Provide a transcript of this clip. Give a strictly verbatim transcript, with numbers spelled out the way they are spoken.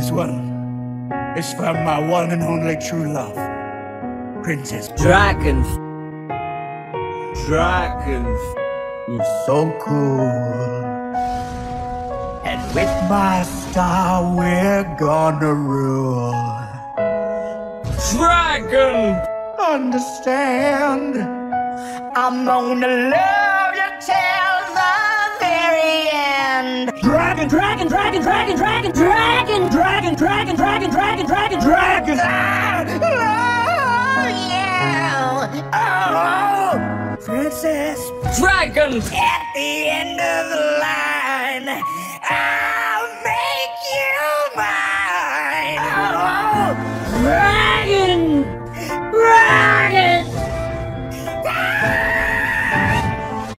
This one is from my one and only true love, Princess. Dragons. Dragons. You're so cool. And with my star, we're gonna rule. Dragon. Understand? I'm gonna love you till the very end. Dragon, dragon, dragon, dragon, dragon, dragon, dragon, dragon, dragon, dragon, dragon, dragon. Ah! Oh, yeah! Oh! Princess! Dragon! At the end of the line, I'll make you mine!